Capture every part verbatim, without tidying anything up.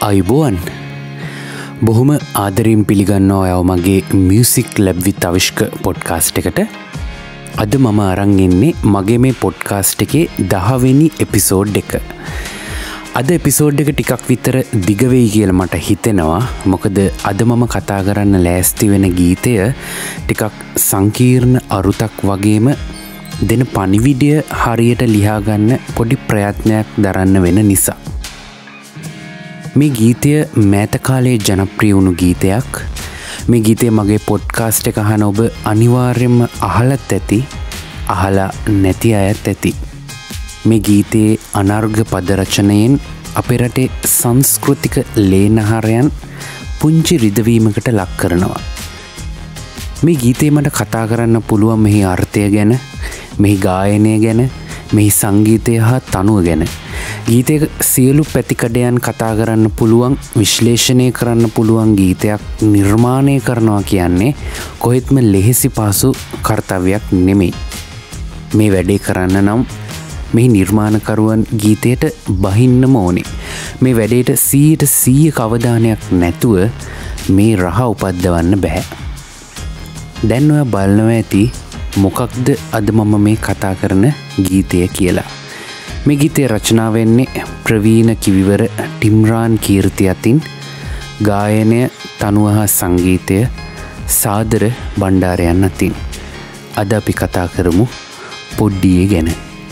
අයිබෝවන් බොහොම ආදරයෙන් පිළිගන්නවා ඔයාව මගේ music lab with Avishka podcast එකට. අද මම අරන් ඉන්නේ මගේ මේ පොඩ්කාස්ට් එකේ දහවෙනි එපිසෝඩ් එක. අද එපිසෝඩ් එක ටිකක් විතර දිග වෙයි කියලා මට හිතෙනවා. මොකද අද මම කතා කරන්න ලෑස්ති වෙන ගීතය ටිකක් සංකීර්ණ අරුතක් වගේම දෙන පණිවිඩය හරියට ලියා ගන්න පොඩි ප්‍රයත්නයක් දරන්න වෙන නිසා. මේ ගීතය මෑත කාලේ ජනප්‍රිය වුණු ගීතයක්. මේ ගීතය මගේ පොඩ්කාස්ට් එක අහන ඔබ අනිවාර්යයෙන්ම අහලත් ඇති, අහලා නැති අයත් ඇති. මේ ගීතයේ අනර්ග පද රචනයෙන් අපේ රටේ සංස්කෘතික ලේනහරයන් පුංචි රිදවීමකට ලක් කරනවා. මේ ගීතේ මට කතා කරන්න පුළුවන් මෙහි අර්ථය ගැන, මෙහි ගායනය ගැන, මෙහි සංගීතය හා තනුව ගැන. ගීතයක සියලු පැතිකඩයන් කතා කරන්න පුළුවන්, විශ්ලේෂණය කරන්න පුළුවන් ගීතයක් නිර්මාණය කරනවා කියන්නේ කොහෙත්ම ලෙහෙසි පහසු කර්තව්‍යයක් නෙමෙයි. මේ වැඩේ කරන්න නම් මේ නිර්මාණකරුවන් ගීතයට බහින්නම ඕනේ. මේ වැඩේට සීයට සීය අවධානයක් නැතුව මේ රහ උපද්දවන්න බෑ. දැන් ඔයා බලනවා ඇති මොකක්ද අද මම මේ කතා කරන ගීතය කියලා. මේ ගීතය රචනා වෙන්නේ ප්‍රවීණ කිවිවර ටිම්රාන් කීර්ති අතින්. ගායනය, තනුව හා සංගීතය සාදර බණ්ඩාරයන් අතින්. අද අපි කතා කරමු පොඩ්ඩියේ ගැන.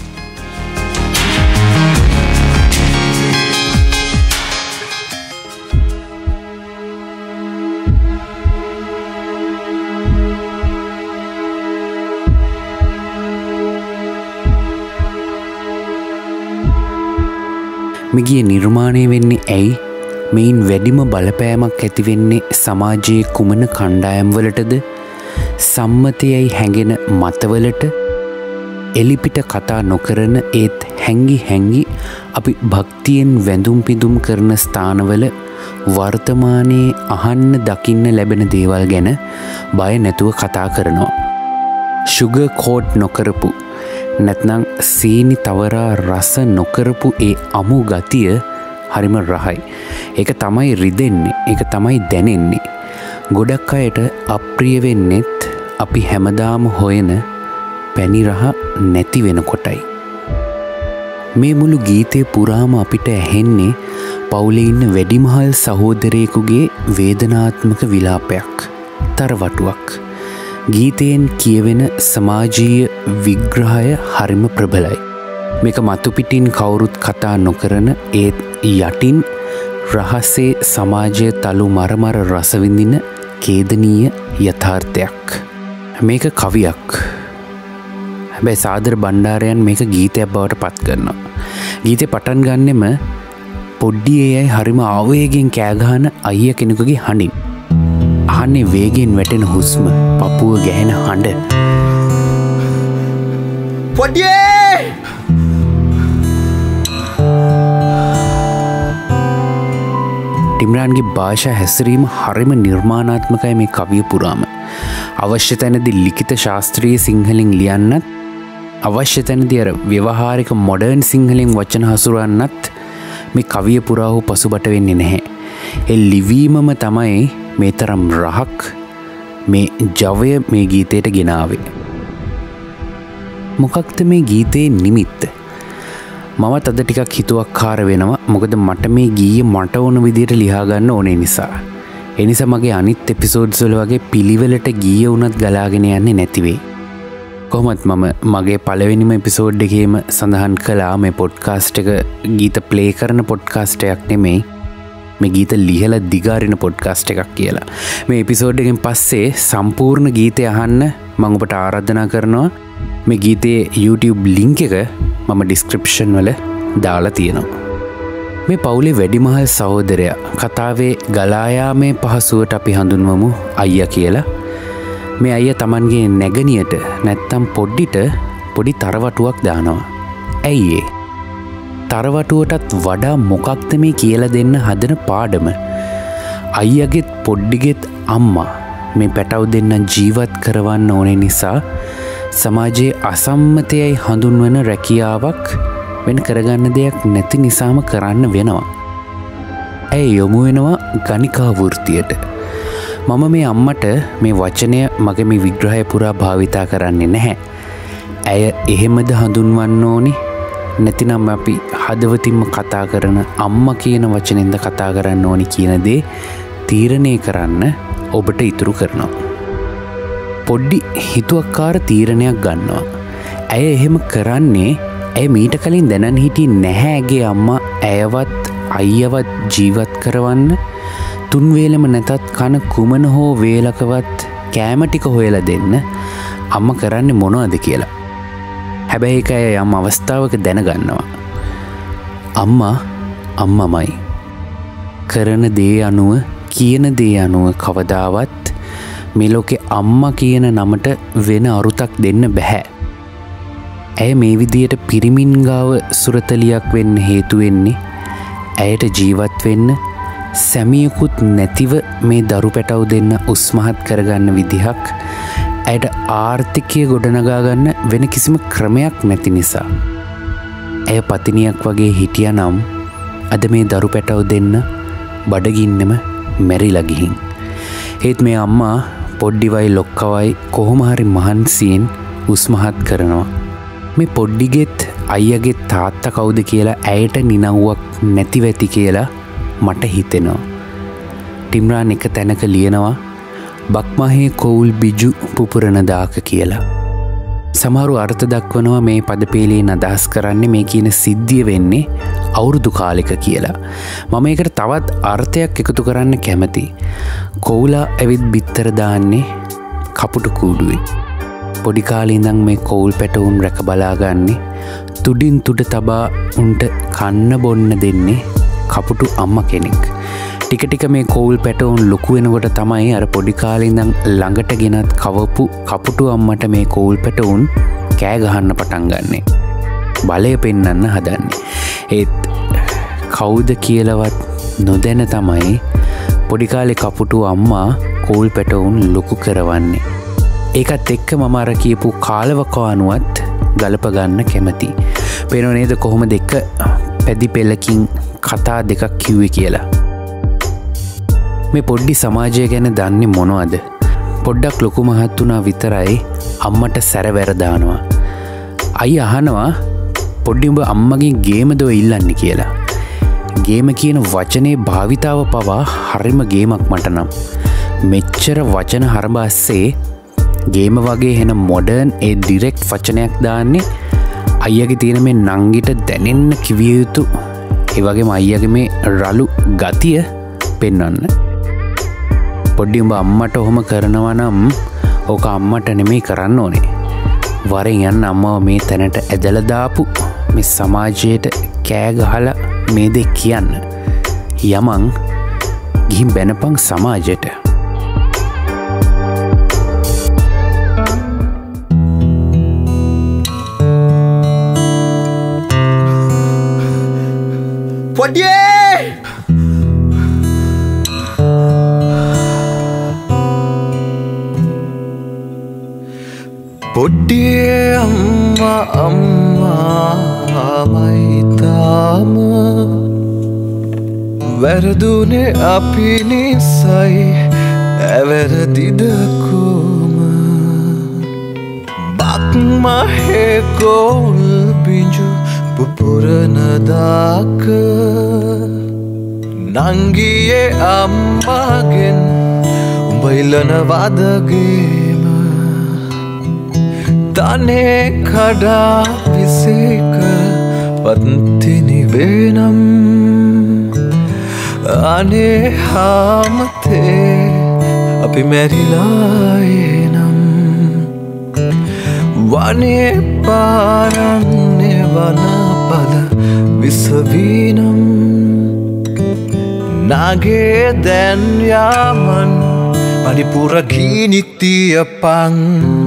මෙගිය නිර්මාණය වෙන්නේ ඇයි? මෙයින් වැඩිම බලපෑමක් ඇතිවෙන්නේ සමාජයේ කුමන කණ්ඩායම්වලටද? සම්මතයයි හැඟෙන මතවලට? එලිපිට කතා නොකරන ඒත් හැංගි හැංගි අපි භක්තියෙන් වැඳුම් පිදුම් කරන ස්ථානවල වර්තමානයේ අහන්න දකින්න ලැබෙන දේවල් ගැන බය නැතුව කතා කරනවා. ෂුගර් කෝට් නොකරපු, නැත්නම් සීනි තවරා රස නොකරපු ඒ අමු ගතිය හරිම රහයි. ඒක තමයි රිදෙන්නේ, ඒක තමයි දැනෙන්නේ. ගොඩක් අයට අප්‍රිය වෙන්නෙත් අපි හැමදාම හොයන පැණි රහ නැති වෙනකොටයි. මේ මුළු ගීතේ පුරාම අපිට ඇහෙන්නේ පවුලේ ඉන්න වැඩිමහල් සහෝදරයෙකුගේ වේදනාත්මක විලාපයක්, තරවටුවක්. ගීතයෙන් කියවෙන සමාජීය විග්‍රහය හරිම ප්‍රබලයි. මේක මතුපිටින් කවුරුත් කතා නොකරන ඒත් යටින් රහසේ සමාජය තලු මරමර රසවිඳින ඛේදනීය යථාර්ථයක්. මේක කවියක්. හැබැයි සාදර බණ්ඩාරයන් මේක ගීතයක් බවට පත් කරනවා. ගීතේ පටන් ගන්නෙම පොඩ්ඩියේ අය හරිම ආවේගයෙන් කෑගහන අයිය කෙනෙකුගේ හඬින්. අහන්නේ වේගෙන් වැටෙන හුස්ම, පපුව ගැහෙන හඬ. පොඩ්ඩියේ! ටිම්රාන්ගේ භාෂා හැසිරීම හරිම නිර්මාණාත්මකයි මේ කවිය පුරාම. අවශ්‍ය තැනදී ලිඛිත ශාස්ත්‍රීය සිංහලෙන් ලියන්නත්, අවශ්‍ය තැනදී අර ව්‍යවහාරික මොඩර්න් සිංහලෙන් වචන හසුරවන්නත් මේ කවිය පුරා වූ පසුබට වෙන්නේ නැහැ. ඒ ලිවීමම තමයි මේ තරම් රහක්, මේ ජවය මේ ගීතයට ගෙනාවේ. මොකක්ද මේ ගීතයේ නිමිත්ත? මමත් අද ටිකක් හිතුවක්කාර වෙනවා. මොකද මට මේ ගීය මට ඕන විදියට ලියා ගන්න ඕනේ නිසා. ඒ නිසා මගේ අනිත් එපිසෝඩ්ස් වල වගේ පිළිවෙලට ගීය උනත් ගලාගෙන යන්නේ නැති වෙයි. කොහොමත් මම මගේ පළවෙනිම එපිසෝඩ් එකේම සඳහන් කළා මේ පොඩ්කාස්ට් එක ගීත ප්ලේ කරන පොඩ්කාස්ට් එකක් නෙමෙයි, මේ ගීත ලිහලා දිගාරින පොඩ්කාස්ට් එකක් කියලා. මේ එපිසෝඩ් එකෙන් පස්සේ සම්පූර්ණ ගීතය අහන්න මම ඔබට ආරාධනා කරනවා. මේ ගීතයේ YouTube link එක මම description වල දාලා තියෙනවා. මේ පවුලේ වැඩිමහල් සහෝදරයා කතාවේ ගලා යාමේ පහසුවට අපි හඳුන්වමු අයියා කියලා. මේ අයියා Tamanගේ නැගණියට නැත්තම් පොඩ්ඩිට පොඩි තරවටුවක් දානවා. ඇයි ඒ? තරවටුවටත් වඩා මොකක්ද මේ කියලා දෙන්න හදන පාඩම? අයියාගෙත් පොඩ්ඩිගෙත් අම්මා මේ පැටව් දෙන්න ජීවත් කරවන්න ඕනේ නිසා සමාජයේ අසම්මතයයි හඳුන්වන රැකියාවක් වෙන කරගන්න දෙයක් නැති නිසාම කරන්න වෙනවා. ඇය යොමු වෙනවා ගණිකා වෘත්තියට. මම මේ අම්මට මේ වචනය මගේ මේ විග්‍රහය පුරා භාවිතා කරන්නේ නැහැ. ඇය එහෙමද හඳුන්වන්න ඕනි, නැතිනම් අපි හදවතින්ම කතා කරන අම්මා කියන වචනෙන්ද කතා කරන්න ඕනි කියන දේ තීරණය කරන්න ඔබට ඉතුරු කරනවා. පොඩ්ඩි හිතුවක්කාර තීරණයක් ගන්නවා. ඇය එහෙම කරන්නේ ඇය මීට කලින් දැනන් හිටියේ නැහැ ඇගේ අම්මා ඇයවත් අයියවත් ජීවත් කරවන්න, තුන් වේලම නැතත් කන කුමන හෝ වේලකවත් කෑම ටික හොයලා දෙන්න අම්මා කරන්නේ මොනවද කියලා. හැබැයි ඒක ඇය යම් අවස්ථාවක දැනගන්නවා. අම්මා අම්මමයි. කරන දේ අනුව කියන දේ අනුව කවදාවත් මේ ලෝකේ අම්මා කියන නමට වෙන අරුතක් දෙන්න බෑ. ඇය මේ විදියට පිරිමින් ගාව සුරතලියක් වෙන්න හේතු වෙන්නේ ඇයට ජීවත් වෙන්න, සැමියකුත් නැතිව මේ දරු පැටව් දෙන්න උස්මහත් කරගන්න විදිහක්, ඇයට ආර්ථිකය ගොඩනගා ගන්න වෙන කිසිම ක්‍රමයක් නැති නිසා. ඇය පතිනියක් වගේ හිටියනම් අද මේ දරු පැටව් දෙන්න බඩගින්නෙම මැරිලා ගිහින්. ඒත් මේ අම්මා පොඩ්ඩිවයි ලොක්කවයි කොහොම හරි මහන්සියෙන් උස්මහත් කරනවා. මේ පොඩ්ඩිගෙත් අයියගෙත් තාත්තා කවුද කියලා ඇයට නිනව්වක් නැති වෙති කියලා මට හිතෙනවා. ටිම්රාන් එක තැනක ලියනවා බක්මහේ කොවුල් බිජු පුපුරන දාක කියලා. සමහරු අර්ථ දක්වනවා මේ පදපේලියෙන් අදහස් කරන්නේ මේ කියන සිද්ධිය වෙන්නේ අවුරුදු කාලෙක කියලා. මම ඒකට තවත් අර්ථයක් එකතු කරන්න කැමති. කොවුලා ඇවිත් බිත්තර දාන්නේ කපුටු කූඩුවේ. පොඩි කාලේ ඉඳන් මේ කොවුල් පැටවුන් රැක බලාගන්නේ, තුඩින් තුඩ තබා උන්ට කන්න බොන්න දෙන්නේ කපුටු අම්මා කෙනෙක්. ටික ටික මේ කොවුල් පැටවුන් ලොකු වෙනකොට තමයි අර පොඩි කාලේ ඉඳන් ළඟට ගෙනත් කවපු කපුටු අම්මට මේ කොවුල් පැටවුන් කෑ ගහන්න පටන් ගන්නෙ. බලය පෙන්වන්න හදන්නේ. ඒත් කවුද කියලාවත් නොදැන තමයි පොඩි කාලේ කපුටු අම්මා කොවුල් පැටවුන් ලොකු කරවන්නේ. ඒකත් එක්ක මම අර කියපු කාලවකවානුවත් ගලප ගන්න කැමති. පේනව නේද කොහොමද එක පැදි පෙළකින් කතා දෙකක් කිව්වේ කියලා. මේ පොඩ්ඩි සමාජය ගැන දන්නේ මොනවද? පොඩ්ඩක් ලොකු මහත් වුණා විතරයි අම්මට සැරවැර දානවා. අයි අහනවා පොඩ්ඩි උඹ අම්මගෙන් ගේමද ඔය ඉල්ලන්නේ කියලා. ගේම කියන වචනේ භාවිතාව පවා හරිම ගේමක් මට නම්. මෙච්චර වචන හරබාස්සේ ගේම වගේ හෙන මොඩර්න් ඒ ඩිරෙක්ට් වචනයක් දාන්නේ අයියගේ තියෙන මේ නංගිට දැනෙන්න කිවිය යුතු ඒ වගේම අයියගේ මේ රළු ගතිය පෙන්වන්න. පොඩ්ඩි උඹ අම්මට ඔහොම කරනවා නම් ඕක අම්මට නෙමෙයි කරන්න ඕනේ. වරෙන් යන්න අම්මව මේ තැනට ඇදලා දාපු මේ සමාජයට කෑ ගහලා මේ දෙක කියන්න. යමන් ගිහින් බැනපන් සමාජයට. පොඩියේ පොඩියේ අම්මා අම්මාමයි තාම වැරදුනේ අපි නිසයි ඇවැරදිද කොම බක්මහේ කොවුල් බිජු පුපුරන දාක නංගියේ අම්මාගෙන් උඹ ඉල්ලන වදගේම තනේ කඩා විසේ කර පත්තිනි වෙනම් අනේ හාමතේ අපි මැරිලා එනම් වනේ පාරන්නේ වනපද විසවීනම් නාගේ දැන් යාමන් මණිපුර ගීනිතිය පං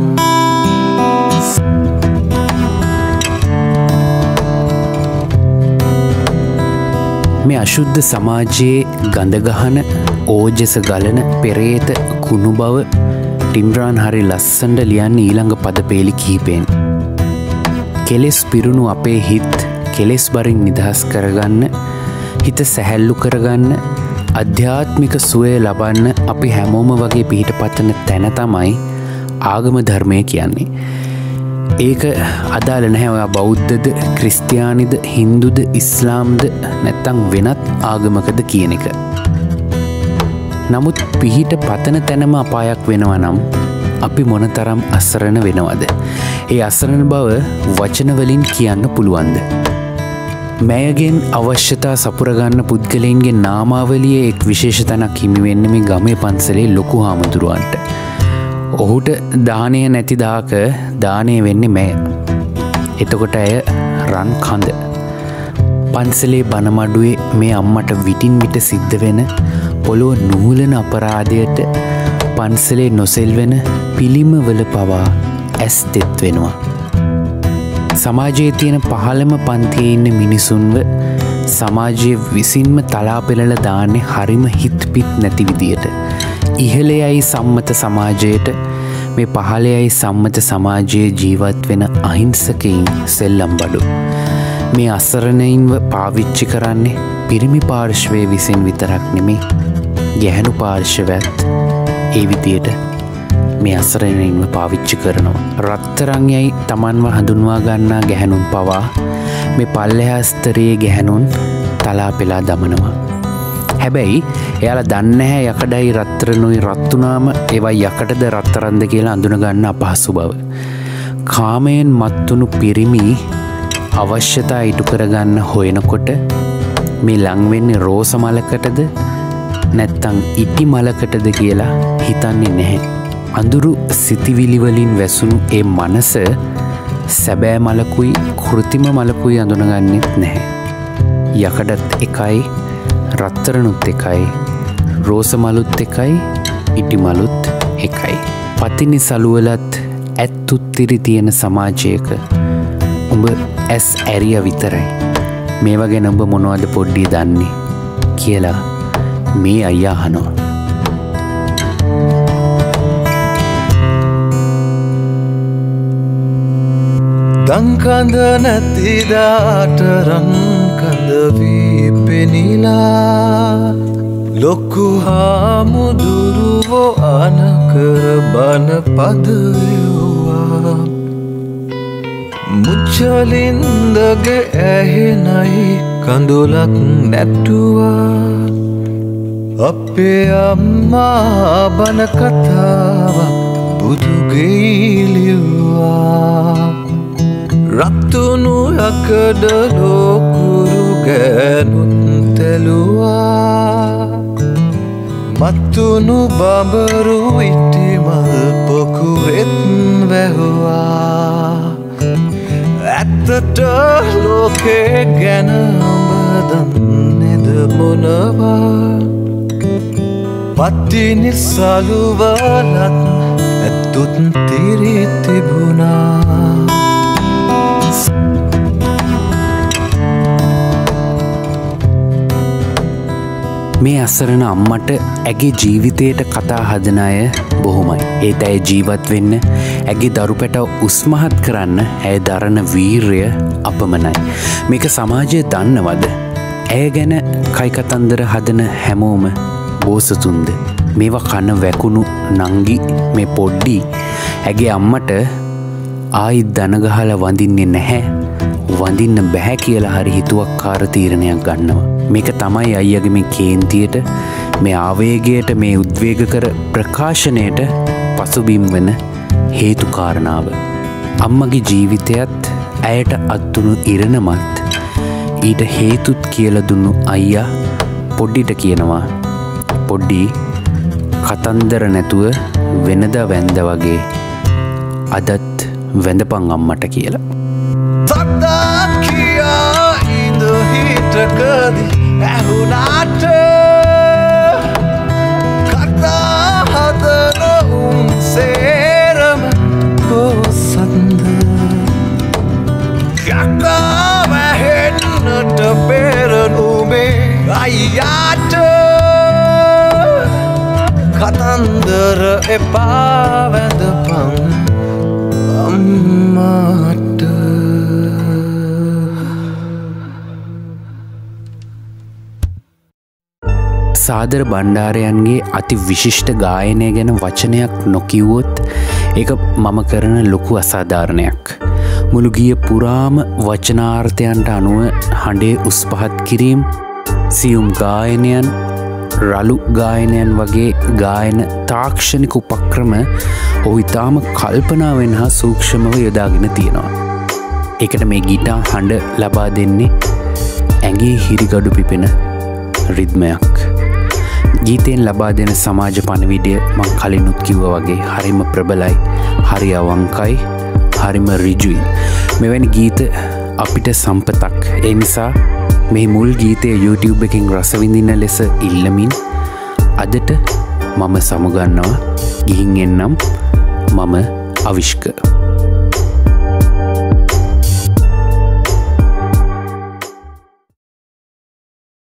මේ අශුද්ධ සමාජයේ ගඳගහන ඕජස ගලන පෙරේත කුණු බව ටිම්රාන් හරි ලස්සනට ලියන්නේ ඊළඟ පදපේලි කිහිපෙන්. කෙලෙස් පිරුණු අපේ හිත් කෙලෙස් බරින් නිදහස් කරගන්න, හිත සැහැල්ලු කරගන්න, අධ්‍යාත්මික සුවය ලබන්න අපි හැමෝම වගේ පිහිට පතන තැන තමයි ආගම ධර්මය කියන්නේ. ඒක අදාළ නැහැ ඔයා බෞද්ධද ක්‍රිස්තියානිද හින්දුද ඉස්ලාම්ද නැත්තම් වෙනත් ආගමකද කියන එක. නමුත් පිහිට පතන තැනම අපායක් වෙනවා නම් අපි මොනතරම් අසරණ වෙනවද? ඒ අසරණ බව වචන වලින් කියන්න පුළුවන්ද? මෑයගෙන් අවශ්‍යතා සපුරගන්න පුද්ගලයන්ගේ නාමාවලියේ එක් විශේෂ තැනක් හිමි වෙන්නේ මේ ගමේ පන්සලේ ලොකු හාමුදුරුවන්ට. ඔහුට දානය නැති දාක දානය වෙන්නේ මෑය. එතකොට ඇය රන් කඳ. පන්සලේ බණමඩුවේ මේ අම්මට විටින් විට සිද්ධ වෙන පොළොව නූලන අපරාධයට පන්සලේ නොසෙල්වෙන පිළිමවල පවා ඇස් තෙත් වෙනවා. සමාජයේ තියෙන පහළම පන්තියේ ඉන්න මිනිසුන්ව සමාජයේ විසින්ම තලා පෙළලා දාන්නේ හරිම හිත් පිත් නැති විදියට. ඉහළයයි සම්මත සමාජයට මේ පහළයයි සම්මත සමාජයේ ජීවත් වෙන අහිංසකයින් සෙල්ලම් බඩු. මේ අසරණයින්ව පාවිච්චි කරන්නේ පිරිමි පාර්ශ්වයේ විසින් විතරක් නෙමේ ගැහැණු පාර්ශ්වයත් ඒ විදියට මේ අසරණයින්ව පාවිච්චි කරනවා. රත්තරන් යයි Tamanව හඳුන්වා ගන්නා ගැහැණුන් පවා මේ පල්ලෙහා ස්තරයේ ගැහැණුන් තලා පෙලා දමනවා. හැබැයි එයාලා දන්නේ නැහැ යකඩයි රත්තරනුයි රත් වුණාම ඒවා යකඩද රත්තරන්ද කියලා අඳුන ගන්න අපහසු බව. කාමයෙන් මත්තුණු පිරිමි අවශ්‍යතා ඉටු කරගන්න හොයනකොට මේ ලං වෙන්නේ රෝස මලකටද නැත්තම් ඉටි මලකටද කියලා හිතන්නේ නැහැ. අඳුරු සිතිවිලි වලින් වැසුණු ඒ මනස සැබෑ මලකුයි කෘතිම මලකුයි අඳුනගන්නෙත් නැහැ. යකඩත් එකයි රත්තරනුත් එකයි රෝස මලුත් එකයි ඉටි මලුත් එකයි. පතිනි සලුවලත් ඇත්තුත්තිරි තියෙන සමාජයක උඹ ඇස් ඇරිය විතරයි. මේවා ගැන උඹ මොනවද පොඩ්ඩි දන්නේ කියලා මේ අයියා අහනවා. දංකඳ නැතිදාට රංකඳ වී පෙනිලා ලොක්කු හාමුදුරුවෝ අනකර බණ පදයවා මුච්චලින්දගේ ඇහෙනයි කඳුලක් නැටුවා අපේ අම්මා බණ කතාවක් බුදුගෙයිලිවා රත්තුනු යකඩ ලෝකුරු ගෑනුත් තෙලුවා මත්තුනු බඹරු ඉටිමල් පොකුවෙත් වැහුවා ඇත්තට ලෝකේ ගැන ඔබ දන්නේද මොනවා පත්තිනි සලුවලත් ඇත්තුත් තිරි තිබුණා මේ අසරණ අම්මට ඇගේ ජීවිතයට කතා හදන අය බොහොමයි. ඒත් ඇය ජීවත් වෙන්න ඇගේ දරු පැටව උස්මහත් කරන්න ඇය දරන වීරය අපමණයි. මේක සමාජය දන්නවද? ඇය ගැන කයිකතන්දර හදන හැමෝම බෝසතුන්ද? මේවා කන වැකුණු නංගි මේ පොඩ්ඩි ඇගේ අම්මට ආයිත් දනගහලා වඳින්නේ නැහැ. වඳින්න බැහැ කියලා හරි හිතුවක්කාර තීරණයක් ගන්නවා. මේක තමයි අයියගේ මේ කේන්තියට මේ ආවේගයට මේ උද්වේග කර ප්‍රකාශනයට පසුබිම් වෙන හේතු කාරණාව. අම්මගේ ජීවිතයත් ඇයට අත්තුණු ඉරණමත් ඊට හේතුත් කියලා දුන්නු අයියා පොඩ්ඩිට කියනවා පොඩ්ඩි කතන්දර නැතුව වෙනදා වැන්ද වගේ අදත් වැඳපන් අම්මට කියලා. සද්දා කියා ඉඳ හිටකදී ඇහුනාට කතා හදන උන් සේරම බෝසත්ද යකා වැහෙන්නට පෙරනුමේ අයියාට කතන්දර එපා වැඳපන් අම්මාට. සාදර බණ්ඩාරයන්ගේ අති විශිෂ්ට ගායනය ගැන වචනයක් නොකිව්වොත් ඒක මම කරන ලොකු අසාධාරණයක්. මුළු ගිය පුරාම වචනාර්ථයන්ට අනුව හඬේ උස් පහත් කිරීම, සියුම් ගායනයන්, රළු ගායනයන් වගේ ගායන තාක්ෂණික උපක්‍රම ඔහු ඉතාම කල්පනාවෙන් හා සූක්ෂමව යොදාගෙන තියෙනවා. ඒකට මේ ගිටාර් හඬ ලබා දෙන්නේ ඇඟේ හිරිගඩු පිපෙන රිද්මයක්. ගීතයෙන් ලබා දෙන සමාජ පණිවිඩය මං කලිනුත් කිව්වා වගේ හරිම ප්‍රබලයි, හරි අවංකයි, හරිම ඍජුයි. මෙවැනි ගීත අපිට සම්පතක්. ඒ නිසා මේ මුල් ගීතය YouTube එකකින් රස විඳින ලෙස ඉල්ලමින් අදට මම සමුගන්නවා. ගිහින් එන්නම්. මම අවිෂ්ක.